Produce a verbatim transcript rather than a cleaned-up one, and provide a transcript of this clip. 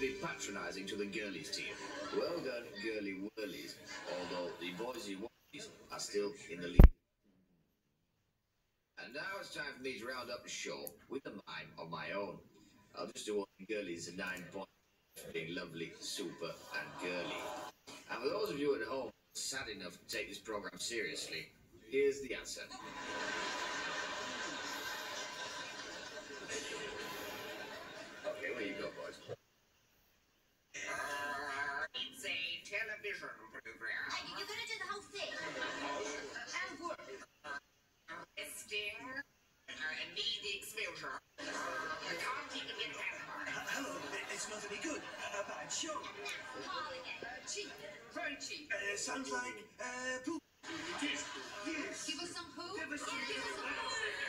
be patronising to the girlies team. Well done, girly whirlies. Although the boysy whirlies are still in the lead. And now it's time for me to round up the show with a mime of my own. I'll just do all the girlies a nine points for being lovely, super, and girly. And for those of you at home sad enough to take this program seriously, here's the answer. Okay, where you go, boys? Uh, it's a television program. Hey, you're gonna do the whole thing. And what? Testing. Uh, need the exposure. Uh, can't even get that. Hello, it's not any good. A bad show. And that's Carl again. Cheap. Very cheap. Uh, sounds like uh, poop.